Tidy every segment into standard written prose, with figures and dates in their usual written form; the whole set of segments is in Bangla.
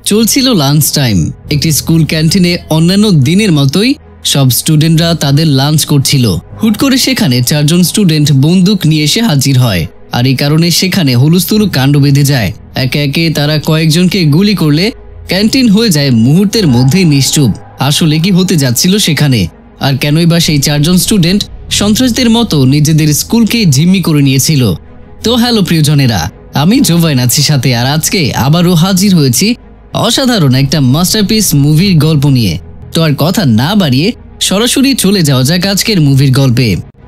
চলছিল লাঞ্চ টাইম। একটি স্কুল ক্যান্টিনে অন্যান্য দিনের মতোই সব স্টুডেন্টরা তাদের লাঞ্চ করছিল। হুট করে সেখানে 4 জন স্টুডেন্ট বন্দুক নিয়ে এসে হাজির হয়, আর এই কারণে সেখানে হুলস্থুল কাণ্ড বেঁধে যায়। একে একে তারা কয়েকজনকে গুলি করলে ক্যান্টিন হয়ে যায় মুহূর্তের মধ্যেই নিশ্চুপ। আসলে কি হতে যাচ্ছিল সেখানে, আর কেনই বা সেই 4 জন স্টুডেন্ট সন্ত্রাসীদের মতো নিজেদের স্কুলকে জিম্মি করে নিয়েছিল? তো হ্যালো প্রিয়জনেরা, আমি জোবাইন আছি সাথে, আর আজকে আবারও হাজির হয়েছি অসাধারণ একটা মাস্টারপিস মুভির গল্প নিয়ে। তো আর কথা না বাড়িয়ে সরাসরি চলে যাওয়া যাক আজকের মুভির গল্পে।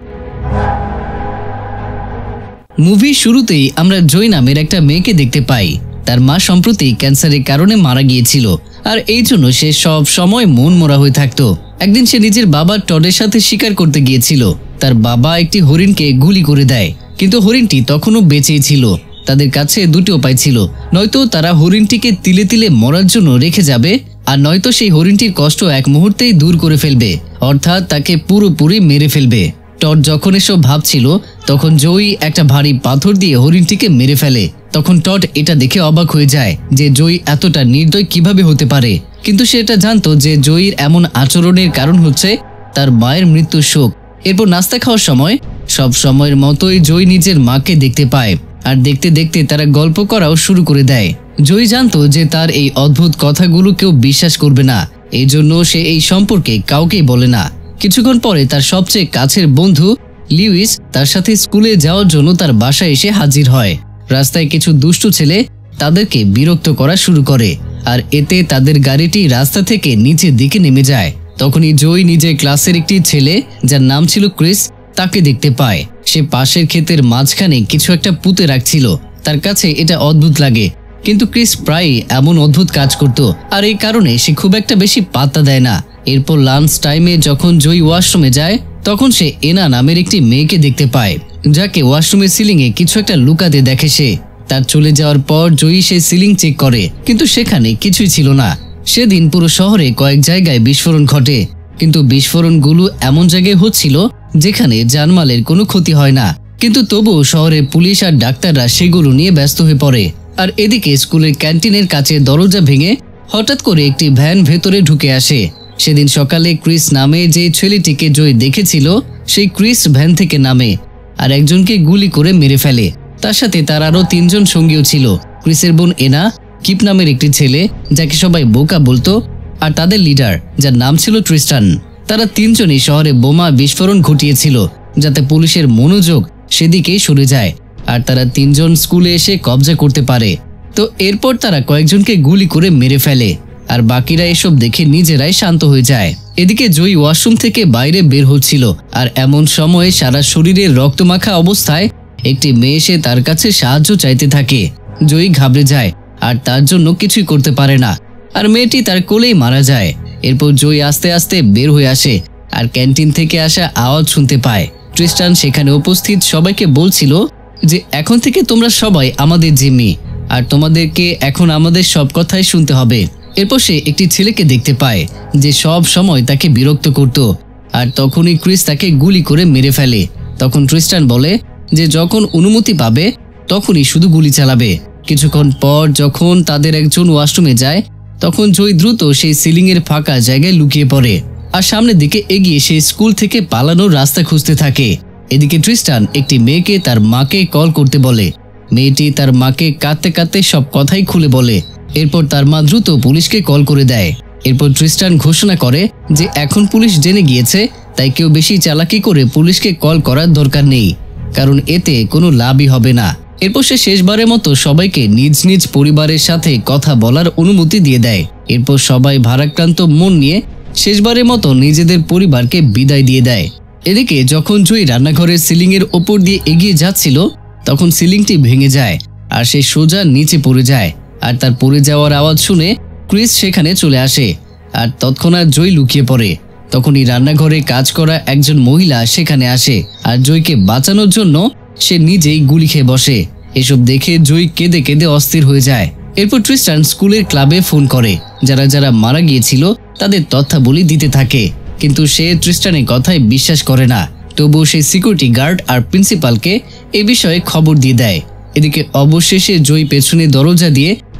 মুভির শুরুতেই আমরা জয় নামের একটা মেয়েকে দেখতে পাই। তার মা সম্প্রতি ক্যান্সারের কারণে মারা গিয়েছিল, আর এই জন্য সে সব সময় মন মরা হয়ে থাকতো। একদিন সে নিজের বাবা টডের সাথে শিকার করতে গিয়েছিল। তার বাবা একটি হরিণকে গুলি করে দেয়, কিন্তু হরিণটি তখনও বেঁচেই ছিল। তাদের কাছে দুটি উপায় ছিল, নয়তো তারা হরিণটিকে তিলে তিলে মরার জন্য রেখে যাবে, আর নয়তো সেই হরিণটির কষ্ট এক মুহূর্তেই দূর করে ফেলবে, অর্থাৎ তাকে পুরোপুরি মেরে ফেলবে। টড যখন এসব ভাবছিল তখন জয়ী একটা ভারী পাথর দিয়ে হরিণটিকে মেরে ফেলে। তখন টড এটা দেখে অবাক হয়ে যায় যে জয়ী এতটা নির্দয় কিভাবে হতে পারে, কিন্তু সে এটা জানতো যে জয়ীর এমন আচরণের কারণ হচ্ছে তার মায়ের মৃত্যুর শোক। এরপর নাস্তা খাওয়ার সময় সব সময়ের মতোই জয়ী নিজের মাকে দেখতে পায়, আর দেখতে দেখতে তারা গল্প করাও শুরু করে দেয়। জয়ী জানতো যে তার এই অদ্ভুত কথাগুলো কেউ বিশ্বাস করবে না, এই জন্য সে এই সম্পর্কে কাউকেই বলে না। কিছুক্ষণ পরে তার সবচেয়ে কাছের বন্ধু লিউইস তার সাথে স্কুলে যাওয়ার জন্য তার বাসায় এসে হাজির হয়। রাস্তায় কিছু দুষ্টু ছেলে তাদেরকে বিরক্ত করা শুরু করে, আর এতে তাদের গাড়িটি রাস্তা থেকে নিচের দিকে নেমে যায়। তখনই জয়ী নিজের ক্লাসের একটি ছেলে, যার নাম ছিল ক্রিস, তাকে দেখতে পায়। সে পাশের ক্ষেতের মাঝখানে কিছু একটা পুঁতে রাখছিল। তার কাছে এটা অদ্ভুত লাগে, কিন্তু ক্রিস প্রায়ই এমন অদ্ভুত কাজ করত, আর এই কারণে সে খুব একটা বেশি পাত্তা দেয় না। এরপর লাঞ্চ টাইমে যখন জয়ী ওয়াশরুমে যায় তখন সে এনা নামের একটি মেয়েকে দেখতে পায়, যাকে ওয়াশরুমের সিলিংয়ে কিছু একটা লুকাতে দেখে সে। তার চলে যাওয়ার পর জয়ী সে সিলিং চেক করে, কিন্তু সেখানে কিছুই ছিল না। সেদিন পুরো শহরে কয়েক জায়গায় বিস্ফোরণ ঘটে, কিন্তু বিস্ফোরণগুলো এমন জায়গায় হচ্ছিল যেখানে জানমালের কোনো ক্ষতি হয় না, কিন্তু তবুও শহরের পুলিশ আর ডাক্তাররা সেগুলো নিয়ে ব্যস্ত হয়ে পড়ে। আর এদিকে স্কুলের ক্যান্টিনের কাছে দরজা ভেঙে হঠাৎ করে একটি ভ্যান ভেতরে ঢুকে আসে। সেদিন সকালে ক্রিস নামে যে ছেলেটিকে জয় দেখেছিল সেই ক্রিস ভ্যান থেকে নামে আর একজনকে গুলি করে মেরে ফেলে। তার সাথে তার আরো 3 জন সঙ্গীও ছিল, ক্রিসের বোন এনা, কিপ নামের একটি ছেলে যাকে সবাই বোকা বলতো, আর তাদের লিডার যার নাম ছিল ট্রিস্টান। তারা 3 জনই শহরে বোমা বিস্ফোরণ ঘটিয়েছিল যাতে পুলিশের মনোযোগ সেদিকেই সরে যায়, আর তারা 3 জন স্কুলে এসে কবজা করতে পারে। তো এরপর তারা কয়েকজনকে গুলি করে মেরে ফেলে, আর বাকিরা এসব দেখে নিজেরাই শান্ত হয়ে যায়। এদিকে জয়ী ওয়াশরুম থেকে বাইরে বের হচ্ছিল, আর এমন সময় সারা শরীরে রক্তমাখা অবস্থায় একটি মেয়ে এসে তার কাছে সাহায্য চাইতে থাকে। জয়ী ঘাবড়ে যায় আর তার জন্য কিছুই করতে পারে না, আর মেয়েটি তার কোলেই মারা যায়। এরপর জয়ী আস্তে আস্তে বের হয়ে আসে আর ক্যান্টিন থেকে আসা আওয়াজ শুনতে পায়। ট্রিস্টান সেখানে উপস্থিত সবাইকে বলছিল যে এখন থেকে তোমরা সবাই আমাদের জিম্মি, আর তোমাদেরকে এখন আমাদের সব কথাই শুনতে হবে। এরপর সে একটি ছেলেকে দেখতে পায় যে সব সময় তাকে বিরক্ত করত, আর তখনই ক্রিস তাকে গুলি করে মেরে ফেলে। তখন ট্রিস্টান বলে যে যখন অনুমতি পাবে তখনই শুধু গুলি চালাবে। কিছুক্ষণ পর যখন তাদের একজন ওয়াশরুমে যায় তখন জয় দ্রুত সেই সিলিংয়ের ফাঁকা জায়গায় লুকিয়ে পড়ে, আর সামনের দিকে এগিয়ে সে স্কুল থেকে পালানোর রাস্তা খুঁজতে থাকে। এদিকে ট্রিস্টান একটি মেয়েকে তার মাকে কল করতে বলে। মেয়েটি তার মাকে কাঁদতে কাঁদতে সব কথাই খুলে বলে। এরপর তার মা দ্রুত পুলিশকে কল করে দেয়। এরপর ট্রিস্টান ঘোষণা করে যে এখন পুলিশ জেনে গিয়েছে, তাই কেউ বেশি চালাকি করে পুলিশকে কল করার দরকার নেই, কারণ এতে কোনো লাভই হবে না। এরপর সে শেষবারের মতো সবাইকে নিজ নিজ পরিবারের সাথে কথা বলার অনুমতি দিয়ে দেয়। এরপর সবাই ভারাক্রান্ত মন নিয়ে শেষবারের মতো নিজেদের পরিবারকে বিদায় দিয়ে দেয়। এদিকে যখন জয়ী রান্নাঘরের সিলিংয়ের ওপর দিয়ে এগিয়ে যাচ্ছিল তখন সিলিংটি ভেঙে যায় আর সে সোজা নিচে পড়ে যায়, আর তার পড়ে যাওয়ার আওয়াজ শুনে ক্রিস সেখানে চলে আসে, আর তৎক্ষণাৎ জয় লুকিয়ে পড়ে। তখনই রান্নাঘরে কাজ করা একজন মহিলা সেখানে আসে, আর জয়কে বাঁচানোর জন্য সে নিজেই গুলি খেয়ে বসে। এসব দেখে জয় কেঁদে কেঁদে অস্থির হয়ে যায়। এরপর ট্রিস্টান স্কুলের ক্লাবে ফোন করে, যারা যারা মারা গিয়েছিল তাদের তথ্যাবলি দিতে থাকে, কিন্তু সে ট্রিস্টানের কথায় বিশ্বাস করে না। তবুও সে সিকিউরিটি গার্ড আর প্রিন্সিপালকে এ বিষয়ে খবর দিয়ে দেয়। এদিকে অবশেষে জয় পেছনে দরজা দিয়ে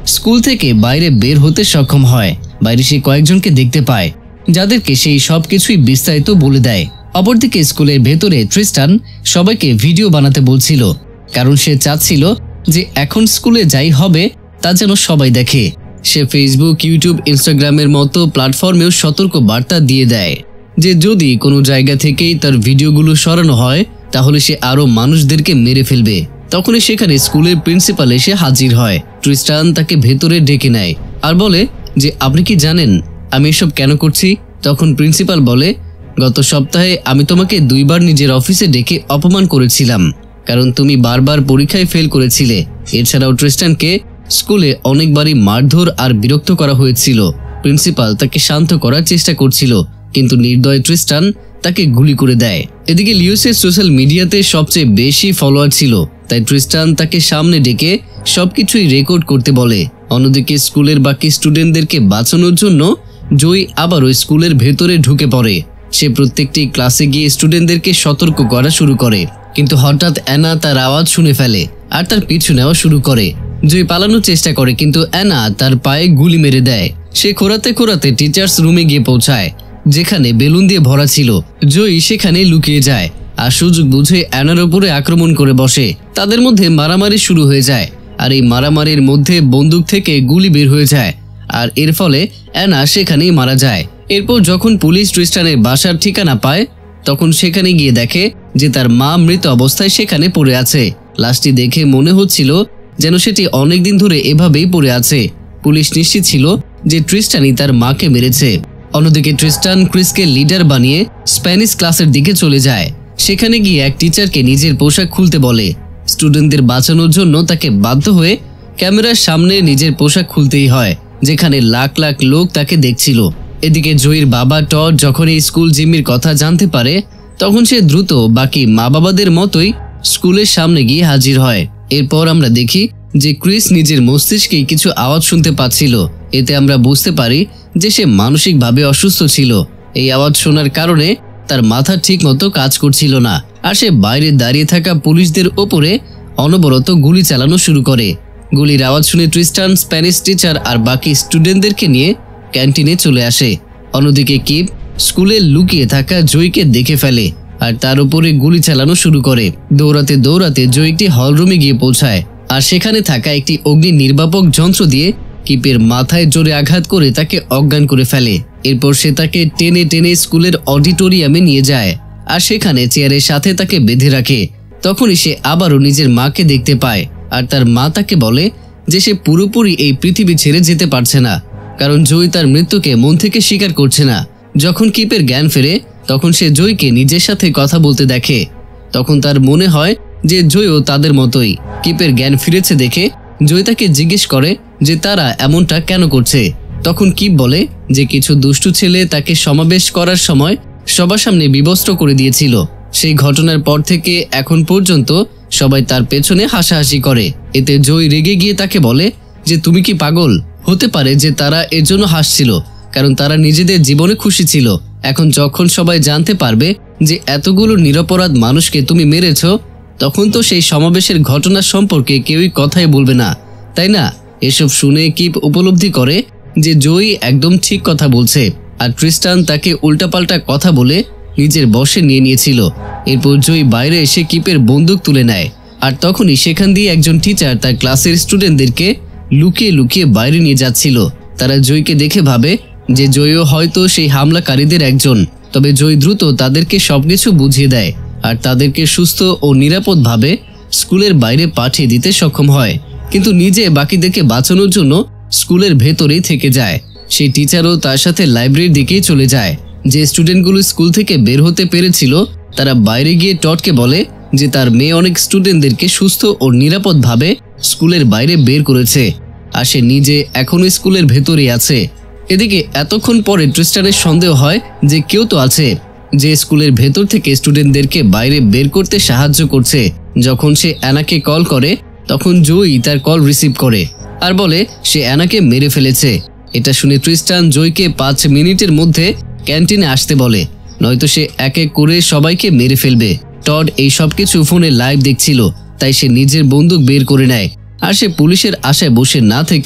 স্কুল থেকে বাইরে বের হতে সক্ষম হয়। বাইরে সে কয়েকজনকে দেখতে পায় যাদেরকে সেই সবকিছুই বিস্তারিত বলে দেয়। অপরদিকে স্কুলের ভেতরে ট্রিস্টান সবাইকে ভিডিও বানাতে বলছিল, কারণ সে চাচ্ছিল যে এখন স্কুলে যাই হবে তা যেন সবাই দেখে। সে ফেসবুক, ইউটিউব, ইনস্টাগ্রামের মতো প্ল্যাটফর্মেও সতর্ক বার্তা দিয়ে দেয় যে যদি কোনো জায়গা থেকেই তার ভিডিওগুলো সরানো হয় তাহলে সে আরো মানুষদেরকে মেরে ফেলবে। তখনই সেখানে স্কুলের প্রিন্সিপাল এসে হাজির হয়। ট্রিস্টান তাকে ভেতরে ডেকে নেয় আর বলে যে আপনি কি জানেন আমি এসব কেন করছি? তখন প্রিন্সিপাল বলে, গত সপ্তাহে আমি তোমাকে 2 বার নিজের অফিসে ডেকে অপমান করেছিলাম, কারণ তুমি বারবার পরীক্ষায় ফেল করেছিলে। এছাড়াও ট্রিস্টানকে স্কুলে অনেকবারই মারধর আর বিরক্ত করা হয়েছিল। প্রিন্সিপাল তাকে শান্ত করার চেষ্টা করছিল, কিন্তু নির্দয় ট্রিস্টান তাকে গুলি করে দেয়। এদিকে লিওসের সোশ্যাল মিডিয়াতে সবচেয়ে বেশি ফলোয়ার ছিল, তাই ট্রিস্টান তাকে সামনে ডেকে সবকিছুই রেকর্ড করতে বলে। অন্যদিকে স্কুলের বাকি স্টুডেন্টদেরকে বাঁচানোর জন্য জয়ী আবারও স্কুলের ভেতরে ঢুকে পড়ে। সে প্রত্যেকটি ক্লাসে গিয়ে স্টুডেন্টদেরকে সতর্ক করা শুরু করে, কিন্তু হঠাৎ অ্যানা তার আওয়াজ শুনে ফেলে আর তার পিছু নেওয়া শুরু করে। জয়ী পালানোর চেষ্টা করে, কিন্তু অ্যানা তার পায়ে গুলি মেরে দেয়। সে খোঁড়াতে খোঁড়াতে টিচার্স রুমে গিয়ে পৌঁছায়, যেখানে বেলুন দিয়ে ভরা ছিল। জয়ী সেখানে লুকিয়ে যায় আর সুযোগ বুঝে অ্যানার উপরে আক্রমণ করে বসে। তাদের মধ্যে মারামারি শুরু হয়ে যায়, আর এই মারামারির মধ্যে বন্দুক থেকে গুলি বের হয়ে যায়, আর এর ফলে অ্যানা সেখানেই মারা যায়। এরপর যখন পুলিশ ট্রিস্টানের বাসার ঠিকানা পায়, তখন সেখানে গিয়ে দেখে যে তার মা মৃত অবস্থায় সেখানে পড়ে আছে। লাশটি দেখে মনে হচ্ছিল যেন সেটি অনেকদিন ধরে এভাবেই পড়ে আছে। পুলিশ নিশ্চিত ছিল যে ট্রিস্টানই তার মাকে মেরেছে। অন্যদিকে ট্রিস্টান ক্রিসকে লিডার বানিয়ে স্প্যানিশ ক্লাসের দিকে চলে যায়। সেখানে গিয়ে এক টিচারকে নিজের পোশাক খুলতে বলে। স্টুডেন্টদের বাঁচানোর জন্য তাকে বাধ্য হয়ে ক্যামেরার সামনে নিজের পোশাক খুলতেই হয়, যেখানে লাখ লাখ লোক তাকে দেখছিল। এদিকে জয়ীর বাবা টড যখন এই স্কুল জিম্মির কথা জানতে পারে, তখন সে দ্রুত বাকি মা বাবাদের মতোই স্কুলের সামনে গিয়ে হাজির হয়। এরপর আমরা দেখি যে ক্রিস নিজের মস্তিষ্কে কিছু আওয়াজ শুনতে পাচ্ছিল। এতে আমরা বুঝতে পারি যে সে মানসিকভাবে অসুস্থ ছিল। এই আওয়াজ শোনার কারণে তার মাথা ঠিক মতো কাজ করছিল না, আর সে বাইরে দাঁড়িয়ে থাকা পুলিশদের ওপরে অনবরত গুলি চালানো শুরু করে। গুলির আওয়াজ শুনে ট্রিস্টান স্প্যানিশ টিচার আর বাকি স্টুডেন্টদেরকে নিয়ে ক্যান্টিনে চলে আসে। অন্যদিকে কিপ স্কুলে লুকিয়ে থাকা জয়ীকে দেখে ফেলে আর তার উপরে গুলি চালানো শুরু করে। দৌড়াতে দৌড়াতে জয়ী একটি হলরুমে গিয়ে পৌঁছায়, আর সেখানে থাকা একটি অগ্নি নির্বাপক যন্ত্র দিয়ে কিপের মাথায় জোরে আঘাত করে তাকে অজ্ঞান করে ফেলে। এরপর সে তাকে টেনে টেনে স্কুলের অডিটোরিয়ামে নিয়ে যায় আর সেখানে চেয়ারের সাথে তাকে বেঁধে রাখে। তখনই সে আবারও নিজের মাকে দেখতে পায়, আর তার মা তাকে বলে যে সে পুরোপুরি এই পৃথিবী ছেড়ে যেতে পারছে না, কারণ জয়ী তার মৃত্যুকে মন থেকে স্বীকার করছে না। যখন কিপের জ্ঞান ফেরে, তখন সে জয়ীকে নিজের সাথে কথা বলতে দেখে। তখন তার মনে হয় যে জয়ীও তাদের মতোই। কিপের জ্ঞান ফিরেছে দেখে জয়ী তাকে জিজ্ঞেস করে যে তারা এমনটা কেন করছে। তখন কিপ বলে যে কিছু দুষ্টু ছেলে তাকে সমাবেশ করার সময় সবার সামনে বিবস্ত্র করে দিয়েছিল। সেই ঘটনার পর থেকে এখন পর্যন্ত সবাই তার পেছনে হাসাহাসি করে। এতে জয়ী রেগে গিয়ে তাকে বলে যে তুমি কি পাগল? হতে পারে যে তারা এর জন্য হাসছিল, কারণ তারা নিজেদের জীবনে খুশি ছিল। এখন যখন সবাই জানতে পারবে যে এতগুলো নিরপরাধ মানুষকে তুমি মেরেছ, তখন তো সেই সমাবেশের ঘটনা সম্পর্কে কেউই কথাই বলবে না, তাই না? এসব শুনে কিপ উপলব্ধি করে যে জয়ী একদম ঠিক কথা বলছে, আর ট্রিস্টান তাকে উল্টাপাল্টা কথা বলে নিজের বশে নিয়ে নিয়েছিল। এরপর জয়ী বাইরে এসে কিপের বন্দুক তুলে নেয়, আর তখনই সেখান দিয়ে একজন টিচার তার ক্লাসের স্টুডেন্টদেরকে লুকিয়ে লুকিয়ে বাইরে নিয়ে যাচ্ছিল। তারা জয়ীকে দেখে ভাবে যে জয়ীও হয়তো সেই হামলাকারীদের একজন। তবে জয়ী দ্রুত তাদেরকে সবকিছু বুঝিয়ে দেয় আর তাদেরকে সুস্থ ও নিরাপদভাবে স্কুলের বাইরে পাঠিয়ে দিতে সক্ষম হয়, কিন্তু নিজে বাকিদেরকে বাঁচানোর জন্য স্কুলের ভেতরেই থেকে যায়। সেই টিচারও তার সাথে লাইব্রেরির দিকেই চলে যায়। যে স্টুডেন্টগুলো স্কুল থেকে বের হতে পেরেছিল তারা বাইরে গিয়ে টডকে বলে যে তার মেয়ে অনেক স্টুডেন্টদেরকে সুস্থ ও নিরাপদভাবে স্কুলের বাইরে বের করেছে, আর সে নিজে এখনো স্কুলের ভেতরেই আছে। এদিকে এতক্ষণ পরে ট্রিস্টানের সন্দেহ হয় যে কেউ তো আছে যে স্কুলের ভেতর থেকে স্টুডেন্টদেরকে বাইরে বের করতে সাহায্য করছে। যখন সে অ্যানাকে কল করে, তখন জয়ী তার কল রিসিভ করে আর বলে সে অ্যানাকে মেরে ফেলেছে। এটা শুনে ট্রিস্টান জয়ীকে 5 মিনিটের মধ্যে ক্যান্টিনে আসতে বলে, নয়তো সে এক এক করে সবাইকে মেরে ফেলবে। টড এই সবকিছু ফোনে লাইভ দেখছিল, তাই সে নিজের বন্দুক বের করে নেয়, আর সে পুলিশের আশায় বসে না থেকে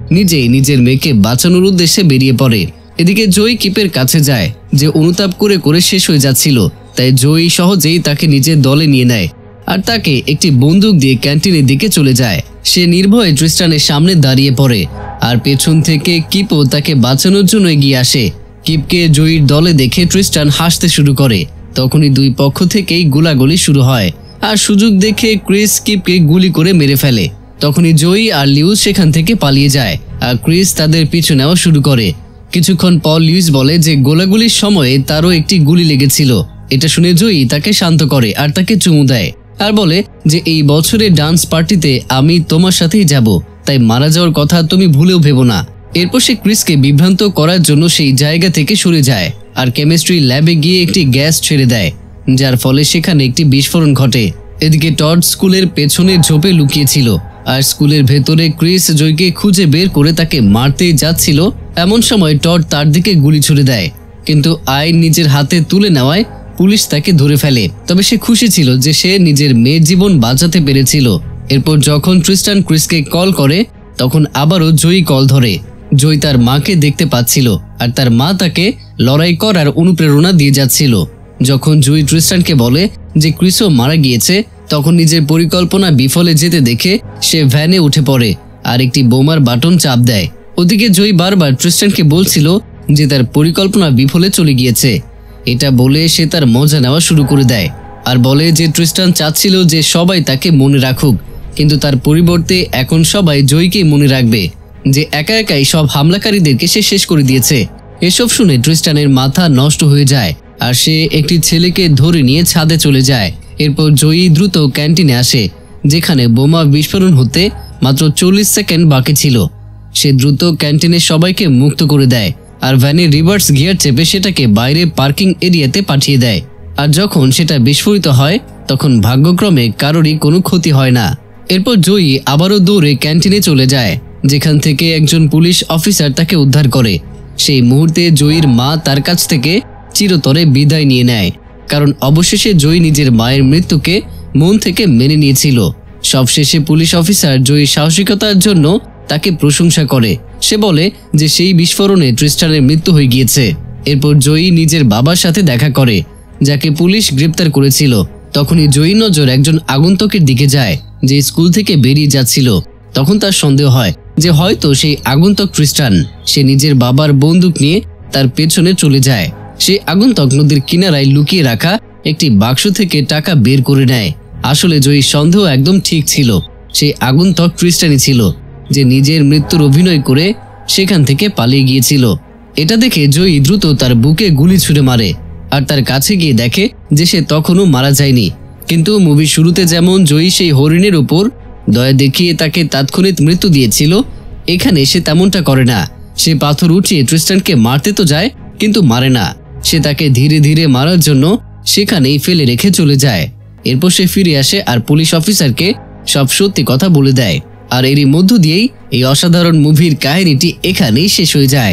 নিজেই নিজের মেয়েকে বাঁচানোর উদ্দেশ্যে বেরিয়ে পড়ে। এদিকে জয়ী কিপের কাছে যায়, যে অনুতাপ করে করে শেষ হয়ে যাচ্ছিল, তাই জয়ী সহজেই তাকে নিজের দলে নিয়ে নেয় আর তাকে একটি বন্দুক দিয়ে ক্যান্টিনের দিকে চলে যায়। সে নির্ভয়ে ট্রিস্টানের সামনে দাঁড়িয়ে পড়ে আর পেছন থেকে কিপও তাকে বাঁচানোর জন্য এগিয়ে আসে। কিপকে জয়ীর দলে দেখে ট্রিস্টান হাসতে শুরু করে। তখনই দুই পক্ষ থেকেই গোলাগুলি শুরু হয় আর সুযোগ দেখে ক্রিস কিপকে গুলি করে মেরে ফেলে। তখনই জয়ী আর লিউস সেখান থেকে পালিয়ে যায় আর ক্রিস তাদের পিছু নেওয়া শুরু করে। কিছুক্ষণ পর লিউস বলে যে গোলাগুলির সময়ে তারও একটি গুলি লেগেছিল। এটা শুনে জয়ী তাকে শান্ত করে আর তাকে চুমু দেয় আর বলে যে এই বছরের ডান্স পার্টিতে আমি তোমার সাথেই যাব, তাই মারা যাওয়ার কথা তুমি ভুলেও ভেবো না। এরপর সে ক্রিসকে বিভ্রান্ত করার জন্য সেই জায়গা থেকে সরে যায় আর কেমিস্ট্রি ল্যাবে গিয়ে একটি গ্যাস ছেড়ে দেয়, যার ফলে সেখানে একটি বিস্ফোরণ ঘটে। এদিকে টড স্কুলের পেছনে ঝোপে লুকিয়েছিল আর স্কুলের ভেতরে ক্রিস জয়কে খুঁজে বের করে তাকে মারতে যাচ্ছিল। এমন সময় টড তার দিকে গুলি ছুড়ে দেয়, কিন্তু আইন নিজের হাতে তুলে নেওয়ায় পুলিশ তাকে ধরে ফেলে। তবে সে খুশি ছিল যে সে নিজের মেয়ের জীবন বাঁচাতে পেরেছিল। এরপর যখন ট্রিস্টান ক্রিসকে কল করে, তখন আবারও জয়ী কল ধরে। জয়ী তার মাকে দেখতে পাচ্ছিল আর তার মা তাকে লড়াই করার অনুপ্রেরণা দিয়ে যাচ্ছিল। যখন জয়ী ট্রিস্টানকে বলে যে ক্রিসও মারা গিয়েছে, তখন নিজের পরিকল্পনা বিফলে যেতে দেখে সে ভ্যানে উঠে পড়ে আর একটি বোমার বাটন চাপ দেয়। ওদিকে জয়ী বারবার ট্রিস্টানকে বলছিল যে তার পরিকল্পনা বিফলে চলে গিয়েছে। এটা বলে সে তার মজা নেওয়া শুরু করে দেয় আর বলে যে ট্রিস্টান চাচ্ছিল যে সবাই তাকে মনে রাখুক, কিন্তু তার পরিবর্তে এখন সবাই জয়ীকে মনে রাখবে, যে একা একাই সব হামলাকারীদেরকে সে শেষ করে দিয়েছে। এসব শুনে ট্রিস্টানের মাথা নষ্ট হয়ে যায় আর সে একটি ছেলেকে ধরে নিয়ে ছাদে চলে যায়। এরপর জয়ী দ্রুত ক্যান্টিনে আসে, যেখানে বোমা বিস্ফোরণ হতে মাত্র 40 সেকেন্ড বাকি ছিল। সে দ্রুত ক্যান্টিনে সবাইকে মুক্ত করে দেয় আর ভ্যানের রিভার্স গিয়ার চেপে সেটাকে বাইরে পার্কিং এরিয়াতে পাঠিয়ে দেয়। আর যখন সেটা বিস্ফোরিত হয়, তখন ভাগ্যক্রমে কারোরই কোনো ক্ষতি হয় না। এরপর জয়ী আবারও দৌড়ে ক্যান্টিনে চলে যায়, যেখান থেকে একজন পুলিশ অফিসার তাকে উদ্ধার করে। সেই মুহূর্তে জয়ীর মা তার কাছ থেকে চিরতরে বিদায় নিয়ে নেয়, কারণ অবশেষে জয়ী নিজের মায়ের মৃত্যুকে মন থেকে মেনে নিয়েছিল। সবশেষে পুলিশ অফিসার জয়ীর সাহসিকতার জন্য তাকে প্রশংসা করে। সে বলে যে সেই বিস্ফোরণে ট্রিস্টানের মৃত্যু হয়ে গিয়েছে। এরপর জয়ী নিজের বাবার সাথে দেখা করে, যাকে পুলিশ গ্রেপ্তার করেছিল। তখনই জয়ীর নজর একজন আগন্তুকের দিকে যায়, যে স্কুল থেকে বেরিয়ে যাচ্ছিল। তখন তার সন্দেহ হয় যে হয়তো সেই আগন্তুক ট্রিস্টান। সে নিজের বাবার বন্দুক নিয়ে তার পেছনে চলে যায়। সেই আগন্তুক নদীর কিনারায় লুকিয়ে রাখা একটি বাক্স থেকে টাকা বের করে নেয়। আসলে জয়ীর সন্দেহ একদম ঠিক ছিল, সেই আগন্তুক ট্রিস্টানই ছিল, যে নিজের মৃত্যুর অভিনয় করে সেখান থেকে পালিয়ে গিয়েছিল। এটা দেখে জয়ী দ্রুত তার বুকে গুলি ছুড়ে মারে আর তার কাছে গিয়ে দেখে যে সে তখনও মারা যায়নি। কিন্তু মুভির শুরুতে যেমন জয়ী সেই হরিণের উপর দয়া দেখিয়ে তাকে তাৎক্ষণিক মৃত্যু দিয়েছিল, এখানে সে তেমনটা করে না। সে পাথর উঠিয়ে ট্রিস্টানকে মারতে তো যায়, কিন্তু মারে না। সে তাকে ধীরে ধীরে মারার জন্য সেখানেই ফেলে রেখে চলে যায়। এরপর সে ফিরে আসে আর পুলিশ অফিসারকে সব সত্যি কথা বলে দেয়। আর এরই মধ্য দিয়েই এই অসাধারণ মুভির কাহিনীটি এখানেই শেষ হয়ে যায়।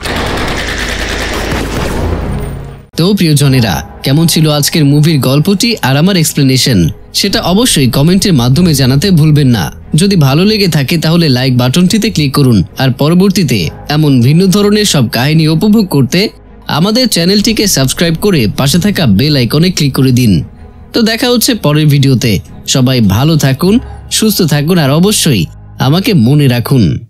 তো প্রিয়জনেরা, কেমন ছিল আজকের মুভির গল্পটি আর আমার এক্সপ্লেনেশন, সেটা অবশ্যই কমেন্টের মাধ্যমে জানাতে ভুলবেন না। যদি ভালো লেগে থাকে তাহলে লাইক বাটনটিতে ক্লিক করুন আর পরবর্তীতে এমন ভিন্ন ধরনের সব কাহিনী উপভোগ করতে আমাদের চ্যানেলটিকে সাবস্ক্রাইব করে পাশে থাকা বেল আইকনে ক্লিক করে দিন। তো দেখা হচ্ছে পরের ভিডিওতে। সবাই ভালো থাকুন, সুস্থ থাকুন আর অবশ্যই আমাকে মনে রাখুন।